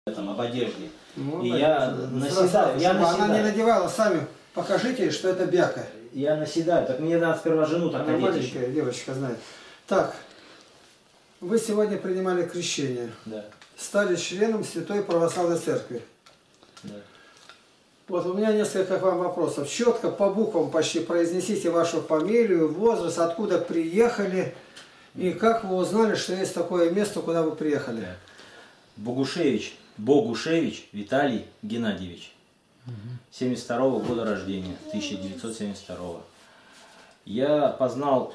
об одежде. Ну, и да, я наседаю. Она не надевала, сами покажите, что это бяка. Я наседаю, так мне надо сперва жену так одеть. Маленькая девочка знает. Так, вы сегодня принимали крещение. Да. Стали членом Святой Православной Церкви. Да. Вот у меня несколько к вам вопросов. Четко по буквам почти произнесите вашу фамилию, возраст, откуда приехали и как вы узнали, что есть такое место, куда вы приехали. Богушевич Виталий Геннадьевич. 72-го года рождения, 1972-го. Я познал,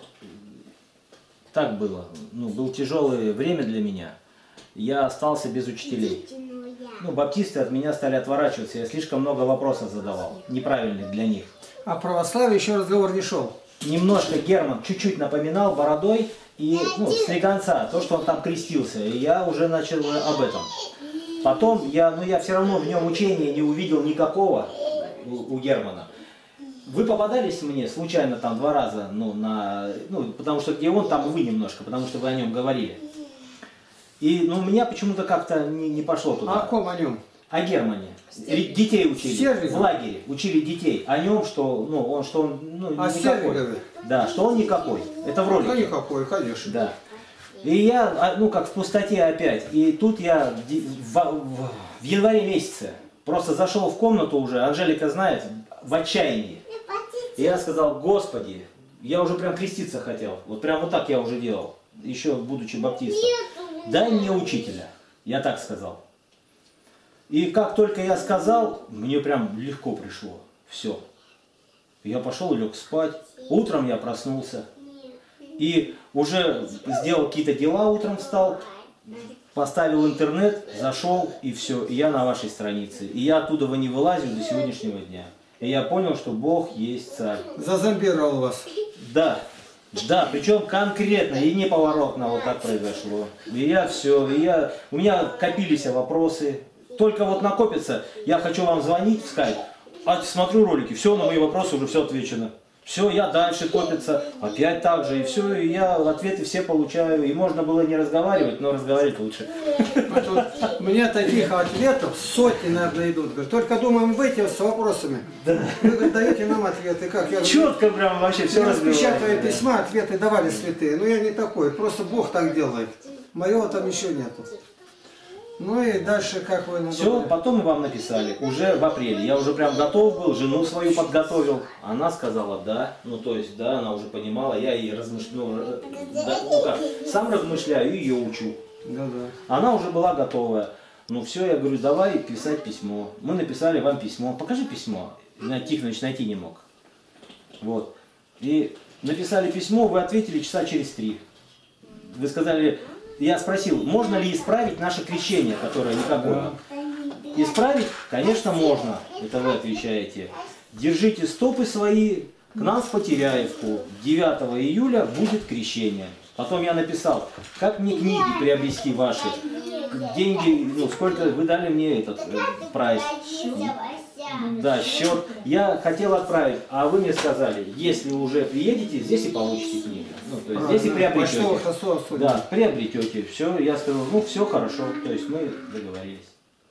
так было, было тяжелое время для меня. Я остался без учителей. Баптисты от меня стали отворачиваться, я слишком много вопросов задавал, неправильных для них. А православие еще разговор не шел? Немножко Герман чуть-чуть напоминал бородой и слегонца, то, что он там крестился, и я уже начал об этом. Потом я все равно в нем учения не увидел никакого у Германа. Вы попадались мне случайно там 2 раза, потому что где он, там и вы немножко, потому что вы о нем говорили. И у меня почему-то как-то не пошло туда. А о ком о нем? О Германе. Детей учили. В лагере учили детей. О нем, что он никакой. Да, что он никакой. Это в ролике. Ну, никакой, конечно. Да. И я, как в пустоте опять. И тут я в январе месяце просто зашел в комнату уже, Анжелика знает, в отчаянии. И я сказал: Господи, я уже прям креститься хотел. Вот прям вот так я уже делал, еще будучи баптистом. Дай мне учителя. Я так сказал. И как только я сказал, мне прям легко пришло. Все. Я пошел, лег спать. Утром я проснулся. И уже сделал какие-то дела, утром встал, поставил интернет, зашел, и все. И я на вашей странице. И я оттуда не вылазил до сегодняшнего дня. И я понял, что Бог есть царь. Зазомбировал вас. Да. Да, причем конкретно и неповоротно вот так произошло. И я все, у меня копились вопросы. Только вот накопится, я хочу вам звонить, сказать, смотрю ролики, все, на мои вопросы уже все отвечено. Все, я дальше копится, опять так же, и все, и я ответы все получаю. И можно было не разговаривать, но разговаривать лучше. У меня таких ответов сотни, наверное, идут. Только думаем выйти с вопросами. Вы, говорит, даете нам ответы. Как? Я четко прям вообще все разбиваю. Распечатывая письма, ответы давали святые. Но я не такой, просто Бог так делает. Моего там еще нету. Ну и дальше как вы... Все, потом мы вам написали, уже в апреле. Я уже прям готов был, жену свою подготовил. Она сказала да, да, она уже понимала, я ей размышляю, сам размышляю и ее учу. Она уже была готовая. Все, я говорю, давай писать письмо. Мы написали вам письмо. Покажи письмо. Тихонович найти не мог. Вот. И написали письмо, вы ответили часа через 3. Вы сказали... Я спросил, можно ли исправить наше крещение, которое никакое? Исправить? Конечно, можно. Это вы отвечаете. Держите стопы свои к нам в Потеряевку. 9 июля будет крещение. Потом я написал, как мне книги приобрести ваши. Деньги, сколько вы дали мне этот прайс. Да, счет. Я хотел отправить, а вы мне сказали, если уже приедете, здесь и получите книгу. То есть здесь и приобретете. Да, приобретете. Все, я сказал, все хорошо. То есть мы договорились.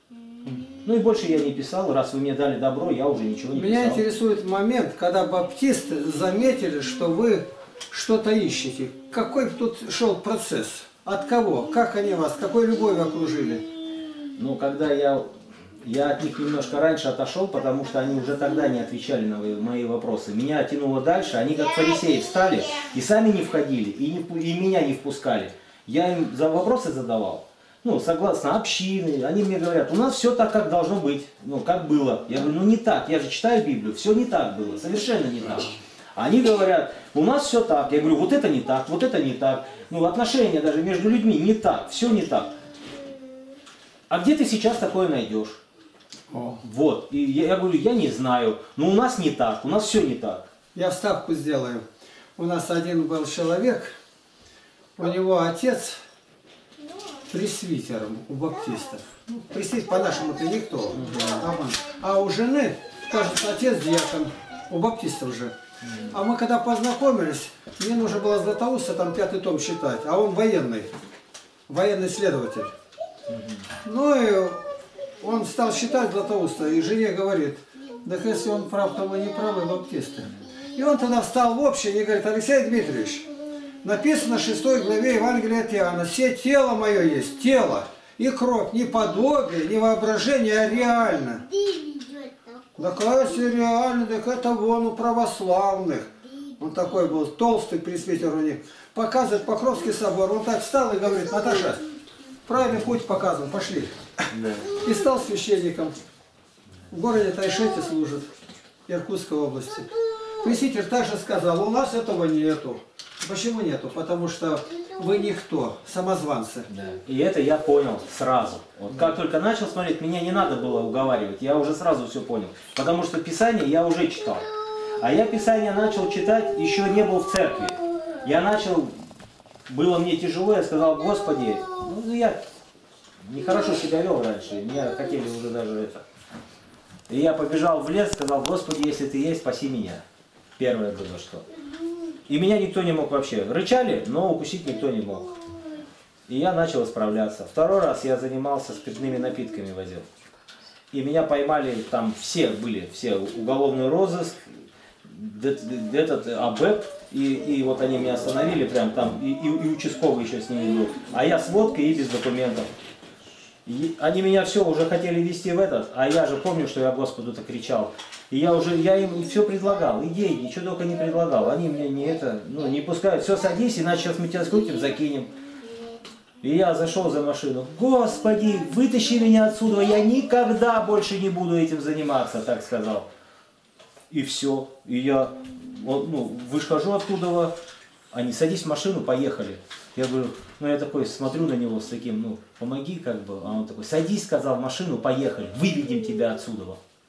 И больше я не писал, раз вы мне дали добро, я уже ничего не писал. Меня интересует момент, когда баптисты заметили, что вы что-то ищете. Какой тут шел процесс? От кого? Как они вас? Какой любовью окружили? Когда я от них немножко раньше отошел, потому что они уже тогда не отвечали на мои вопросы. Меня тянуло дальше, они как фарисеи встали и сами не входили, и меня не впускали. Я им вопросы задавал, согласно общины, они мне говорят, у нас все так, как должно быть, как было. Я говорю, не так, я же читаю Библию, все не так было, совершенно не так. Они говорят, у нас все так. Я говорю, вот это не так, вот это не так. Отношения даже между людьми не так, все не так. А где ты сейчас такое найдешь? Вот, и я говорю, я не знаю, но у нас не так, у нас все не так. Я вставку сделаю. У нас один был человек, у него отец пресвитером у баптистов. Пресвитер по-нашему-то никто. А у жены, кажется, отец диакон, у баптистов же. А мы когда познакомились, мне нужно было Златоуста там 5-й том читать, а он военный следователь. И он стал считать Златоуста, и жене говорит, да если он прав, то мы не правы, баптисты. И он тогда встал в общее и говорит, Алексей Дмитриевич, написано в 6 главе Евангелия от Иоанна, все тело мое есть, тело и кровь, не подобие, не воображение, а реально. Да если реально, так это вон у православных. Он такой был толстый пресвитер у них. Показывает Покровский собор. Он так встал и говорит, Наташа, правильный путь показан, пошли. И стал священником. В городе Тайшете служит, Иркутской области. Пресвитер также сказал, у нас этого нету. Почему нету? Потому что вы никто, самозванцы. Да. И это я понял сразу. Вот как только начал смотреть, меня не надо было уговаривать, я уже сразу все понял. Потому что Писание я уже читал. А я Писание начал читать, еще не был в церкви. Я начал, было мне тяжело, я сказал, Господи, ну я нехорошо себя вел раньше, меня хотели уже даже это. И я побежал в лес, сказал, Господи, если Ты есть, спаси меня. Первое было что. И меня никто не мог вообще. Рычали, но укусить никто не мог. И я начал исправляться. Второй раз я занимался спиртными напитками, возил. И меня поймали, там все были, все, уголовный розыск, этот АБЭП, и вот они меня остановили прям там, и участковый еще с ними был. А я с водкой и без документов. И они меня все уже хотели вести в этот, а я же помню, что я Господу-то кричал. И я им все предлагал, и деньги, ничего только не предлагал. Они мне не пускают. Все, садись, иначе сейчас мы тебя скрутим, закинем. И я зашел за машину. Господи, вытащи меня отсюда, я никогда больше не буду этим заниматься, так сказал. И все. И я выхожу оттуда, они, садись в машину, поехали. Я говорю, я такой смотрю на него с таким, помоги как бы. А он такой, садись, сказал, в машину, поехали, выведем тебя отсюда.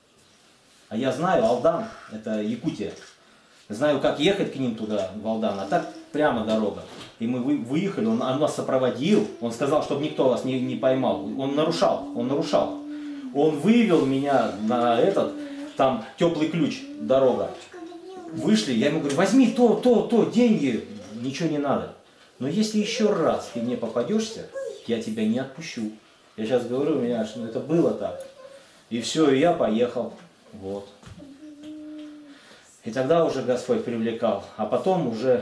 А я знаю, Алдан, это Якутия. Знаю, как ехать к ним туда, в Алдан, а так прямо дорога. И мы выехали, он нас сопроводил, он сказал, чтобы никто вас не поймал. Он нарушал. Он вывел меня на там теплый ключ, дорога. Вышли, я ему говорю, возьми то, деньги, ничего не надо. Но если еще раз ты мне попадешься, я тебя не отпущу. Я сейчас говорю, это было так. И все, и я поехал. Вот. И тогда уже Господь привлекал. А потом уже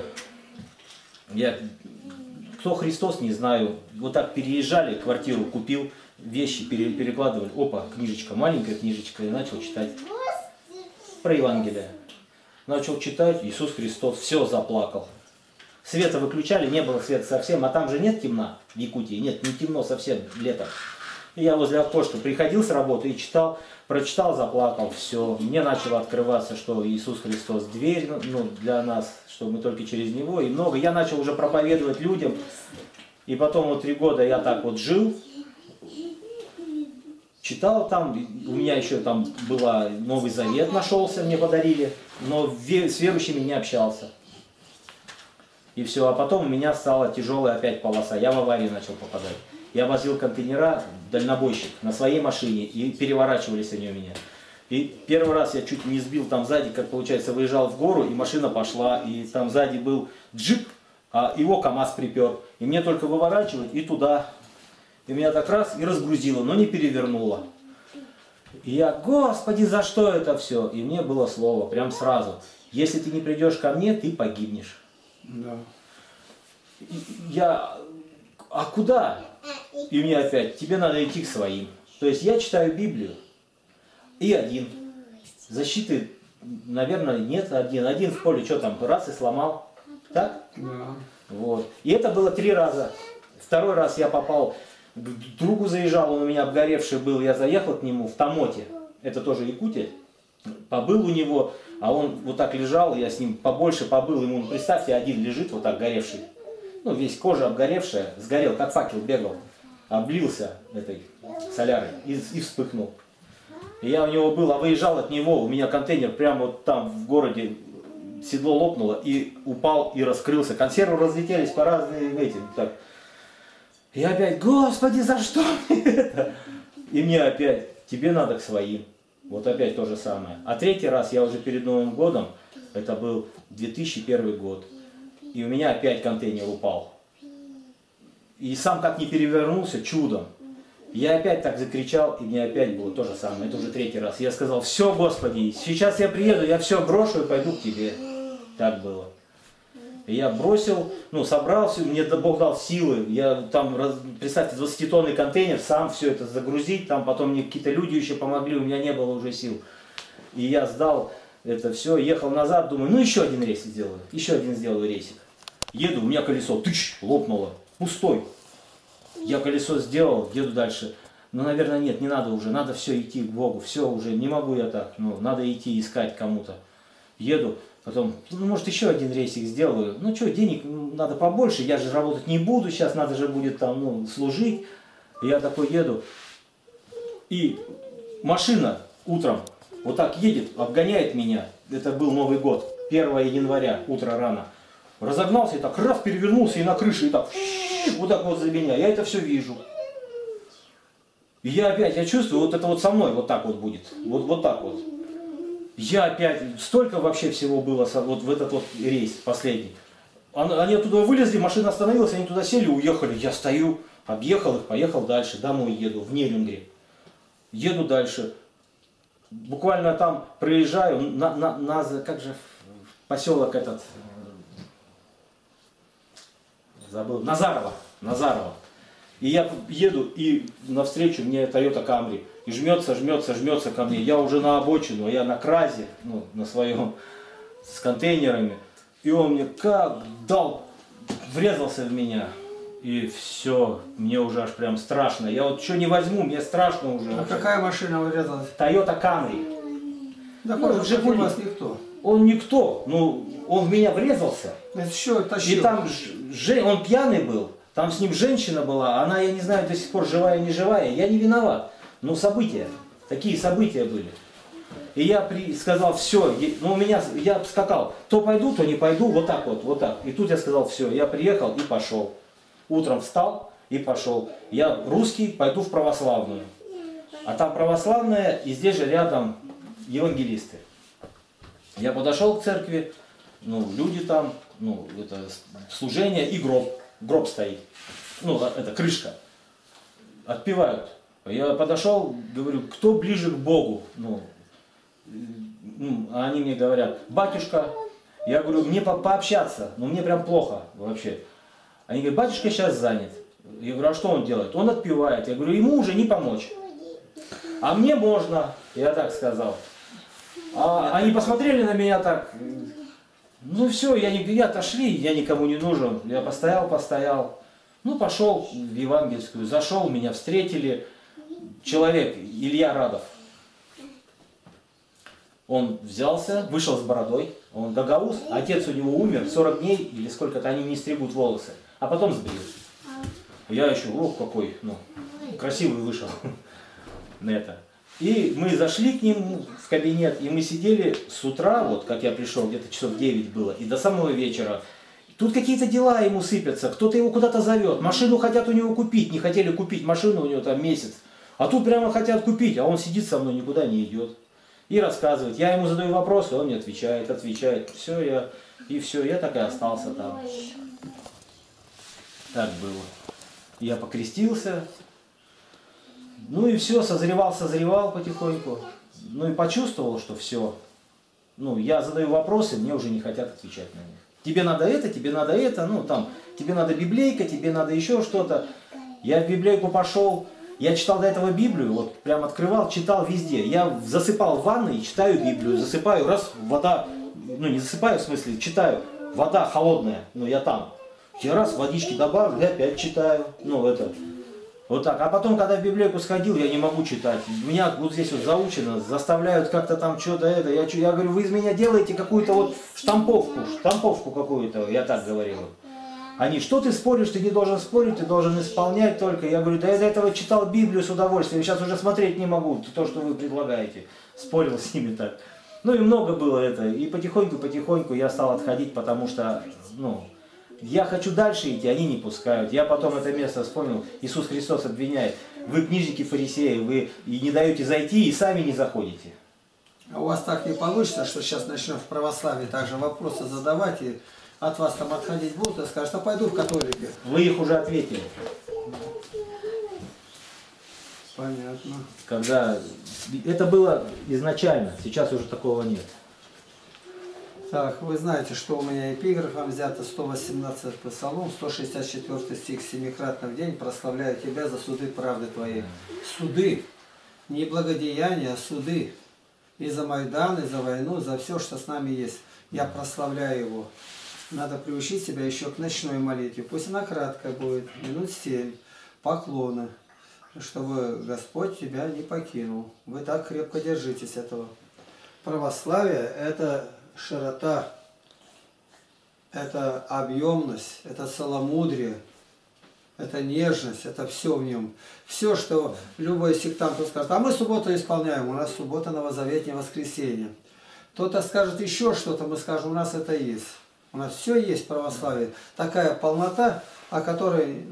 кто Христос, не знаю. Вот так переезжали, квартиру купил, вещи перекладывали. Опа, книжечка, маленькая книжечка. И начал читать про Евангелие. Начал читать, Иисус Христос, все, заплакал. Света выключали, не было света совсем, а там же нет темна в Якутии, нет, не темно совсем летом. И я возле окошка приходил с работы и читал, прочитал, заплакал, все. Мне начало открываться, что Иисус Христос дверь для нас, что мы только через Него, и много. Я начал уже проповедовать людям, и потом 3 года я так вот жил, читал там, у меня еще там была Новый Завет нашелся, мне подарили, но с верующими не общался. И все, а потом у меня стала тяжелая опять полоса, я в аварию начал попадать. Я возил контейнера, дальнобойщик, на своей машине, и переворачивались они у меня. И первый раз я чуть не сбил там сзади, как получается, выезжал в гору, и машина пошла, и там сзади был джип, а его КамАЗ припер. И мне только выворачивать и туда. И меня так раз и разгрузило, но не перевернуло. И я, Господи, за что это все? И мне было слово, прям сразу. Если ты не придешь ко мне, ты погибнешь. Да. А куда? И мне опять, тебе надо идти к своим. То есть я читаю Библию и один. Защиты, наверное, нет, один в поле, что там, раз и сломал. Так? Да. Вот. И это было 3 раза. Второй раз я попал, к другу заезжал, он у меня обгоревший был, я заехал к нему в Тамоте, это тоже Якутия, побыл у него, а он вот так лежал, я с ним побольше побыл, ему, представьте, один лежит вот так горевший, весь кожа обгоревшая, сгорел, как факел бегал, облился этой солярой и вспыхнул. И я у него был, а выезжал от него, у меня контейнер прямо вот там в городе, седло лопнуло и упал и раскрылся. Консервы разлетелись по разным этим. Так. И опять, Господи, за что мне это? И мне опять, тебе надо к своим. Вот опять то же самое. А 3-й раз я уже перед Новым годом, это был 2001 год. И у меня опять контейнер упал. И сам как не перевернулся, чудом. Я опять так закричал, и мне опять было то же самое. Это уже 3-й раз. Я сказал, все, Господи, сейчас я приеду, я все брошу и пойду к Тебе. Так было. И я бросил, ну, собрал все, мне Бог дал силы. Я там, представьте, 20-тонный контейнер, сам все это загрузить. Там потом мне какие-то люди еще помогли, у меня не было уже сил. И я сдал это все, ехал назад, думаю, ну еще один рейс сделаю. Еще один сделаю рейсик. Еду, у меня колесо, лопнуло, пустой. Я колесо сделал, еду дальше. Ну, наверное, нет, не надо уже, надо все идти к Богу. Все уже, не могу я так, ну, надо идти искать кому-то. Еду, потом, ну, может, еще один рейсик сделаю. Ну, что, денег надо побольше, я же работать не буду, сейчас надо же будет там, ну, служить. Я такой еду, и машина утром вот так едет, обгоняет меня. Это был Новый год, 1 января, утро рано. Разогнался и так раз перевернулся и на крыше, и так вот так вот за меня. Я это все вижу. И я опять, я чувствую, вот это вот со мной вот так вот будет. Вот так вот. Я опять, столько вообще всего было вот в этот вот рейс последний. Они оттуда вылезли, машина остановилась, они туда сели, уехали. Я стою, объехал их, поехал дальше, домой еду, в Нерюнгри. Еду дальше. Буквально там проезжаю, как же поселок этот... Забыл. Назарово. И я еду, и навстречу мне Toyota Camry. И жмется ко мне. Я уже на обочину, я на кразе, ну, на своем, с контейнерами. И он мне как дал, врезался в меня. И все, мне уже аж прям страшно. Я вот что не возьму, мне страшно уже. А какая машина врезалась? Toyota Camry. Да, ну, Жигули. Вас никто. Он никто, ну, он в меня врезался. Это что, тащил? И там он пьяный был, там с ним женщина была, она, я не знаю, до сих пор живая, не живая, я не виноват. Но события, такие события были. И я сказал, все, ну у меня, я скакал, то пойду, то не пойду, вот так вот, вот так. И тут я сказал, все, я приехал и пошел. Утром встал и пошел. Я русский, пойду в православную. А там православная, и здесь же рядом евангелисты. Я подошел к церкви, ну, люди там, ну, это служение и гроб стоит. Ну, это крышка. Отпевают. Я подошел, говорю, кто ближе к Богу? Ну, а они мне говорят, батюшка, я говорю, мне пообщаться, но мне прям плохо вообще. Они говорят, батюшка сейчас занят. Я говорю, а что он делает? Он отпевает. Я говорю, ему уже не помочь. А мне можно, я так сказал. А они посмотрели на меня так, ну все, я отошли, я никому не нужен. Я постоял. Ну пошел в евангельскую, зашел, меня встретили. Человек, Илья Радов. Он взялся, вышел с бородой, он гагауз, отец у него умер, 40 дней или сколько-то они не стригут волосы, а потом сбрил. Я еще, ох, какой, ну, красивый вышел на это. И мы зашли к ним в кабинет, и мы сидели с утра, вот как я пришел, где-то часов 9 было, и до самого вечера. Тут какие-то дела ему сыпятся, кто-то его куда-то зовет, машину хотят у него купить, не хотели купить машину у него там месяц. А тут прямо хотят купить, а он сидит со мной, никуда не идет. И рассказывает. Я ему задаю вопросы, он мне отвечает. Все, я так и остался там. Так было. Я покрестился. Ну и все, созревал потихоньку. Ну и почувствовал, что все. Ну, я задаю вопросы, мне уже не хотят отвечать на них. Тебе надо это, ну там, тебе надо библейка, тебе надо еще что-то. Я в библейку пошел. Я читал до этого Библию, вот прям открывал, читал везде. Я засыпал в ванной и читаю Библию. Засыпаю, раз, вода, ну не засыпаю, в смысле, читаю. Вода холодная, ну я там. Я раз водички добавлю, я опять читаю. Ну это, вот так. А потом, когда в библейку сходил, я не могу читать. Меня вот здесь вот заучено, заставляют как-то там что-то это. Я говорю, вы из меня делаете какую-то вот штамповку какую-то, я так говорил. Они, что ты споришь, ты не должен спорить, ты должен исполнять только. Я говорю, да я до этого читал Библию с удовольствием, сейчас уже смотреть не могу, то, что вы предлагаете. Спорил с ними так. Ну и много было это. И потихоньку я стал отходить, потому что, ну, я хочу дальше идти, они не пускают. Я потом это место вспомнил, Иисус Христос обвиняет. Вы книжники фарисеи, вы и не даете зайти, и сами не заходите. А у вас так не получится, что сейчас начнем в православии также вопросы задавать, и от вас там отходить будут, и скажут, а пойду в католики. Вы их уже ответили. Понятно. Когда это было изначально, сейчас уже такого нет. Так, вы знаете, что у меня эпиграфом взято 118 Псалом, 164 стих, семикратно в день прославляю Тебя за суды правды Твоей. Суды, не благодеяния, а суды. И за Майдан, и за войну, за все, что с нами есть. Я прославляю Его. Надо приучить себя еще к ночной молитве. Пусть она краткая будет, минут 7, поклона, чтобы Господь тебя не покинул. Вы так крепко держитесь этого. Православие – это широта, это объемность, это целомудрие, это нежность, это все в нем. Все, что любой сектант скажет, а мы субботу исполняем, у нас суббота новозаветнее воскресенье. Кто-то скажет еще что-то, мы скажем, у нас это есть. У нас все есть православие. Такая полнота, о которой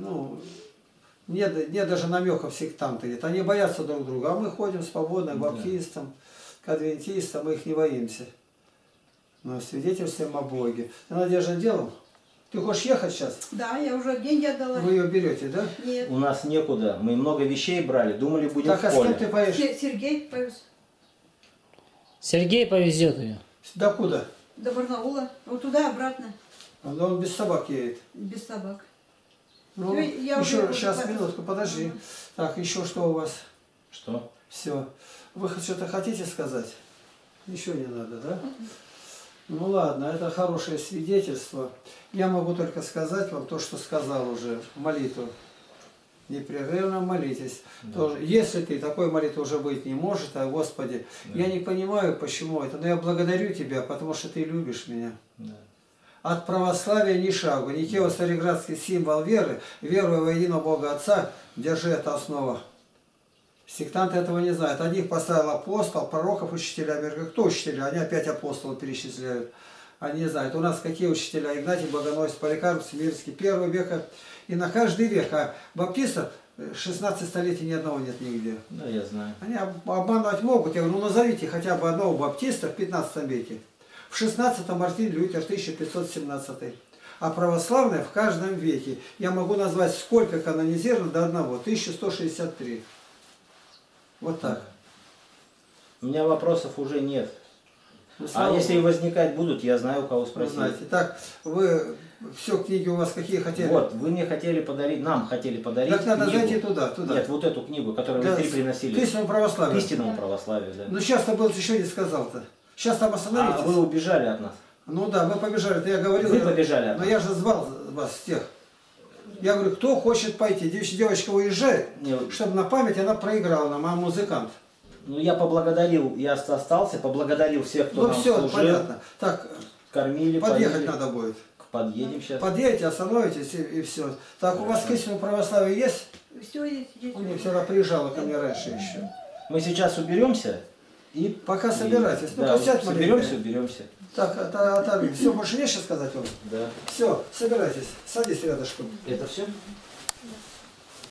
нет даже намеков сектанты. Они боятся друг друга, а мы ходим свободно к баптистам, к адвентистам, мы их не боимся. Но свидетельствуем о Боге. Ты, Надежда, делом? Ты хочешь ехать сейчас? Да, я уже деньги отдала. Вы ее берете, да? Нет. У нас некуда. Мы много вещей брали, думали, будем Так, а в с кем поле. ты поедешь? Сергей повез Сергей повезет ее. Да куда? до Барнаула. Вот туда обратно. А он без собак едет. Без собак. Ну, Я еще, уже сейчас, уже минутку, подожди. Так, еще что у вас? Что? Все. Вы что-то хотите сказать? Ничего не надо, да? Ну ладно, это хорошее свидетельство. Я могу только сказать вам то, что сказал уже в молитву. Непрерывно молитесь. Да. Тоже, если ты такой молитвы уже быть не может, а Господи, Да. я не понимаю, почему это, но я благодарю Тебя, потому что Ты любишь меня. Да. От православия ни шагу. Никео цареградский символ веры, веруя во единого Бога Отца, держи это основа. Сектанты этого не знают. Одних поставил апостол, пророков, учителя. Я говорю, кто учителя? Они опять апостолов перечисляют. Они не знают. У нас какие учителя? Игнатий Богоносец, Поликарп Смирский, 1 века. И на каждый век. А баптистов 16 столетий ни одного нет нигде. Да, я знаю. Они обманывать могут. Я говорю, ну назовите хотя бы одного баптиста в 15 веке. В 16-м Мартин Лютер, 1517. А православные в каждом веке. Я могу назвать сколько канонизировано до одного. 1163. Вот так. У меня вопросов уже нет. Ну, А слава если Богу. возникать будут, я знаю, у кого Вы спросить. знаете. Так, вы все книги у вас какие хотели? Вот, вы мне хотели подарить, нам хотели подарить Так надо книгу. зайти туда. Нет, вот эту книгу, которую Да, вы приносили. к истинному православию. К истинному православию, да. Ну сейчас-то был, еще не сказал-то. Сейчас там остановитесь. А вы убежали от нас. Ну да, мы побежали. Я говорил. Вы побежали от Но нас. я же звал вас всех. Я говорю, кто хочет пойти? Девочка уезжает, Не, чтобы на память она проиграла нам, а музыкант. Ну, я поблагодарил, я остался, поблагодарил всех, кто Ну нам все, служил, понятно. Так, кормили, подъехать поили. надо будет. Подъедем сейчас. Подъедете, остановитесь и все. Так, у вас к истинному православию есть? Все есть. У меня вчера приезжала ко мне раньше еще. Мы сейчас уберемся и... Пока собирайтесь. Ну, да, сядь соберемся, маленько. уберемся. Так, все, больше нечего сказать вам? Да. Все, собирайтесь. Садись рядышком. Это все?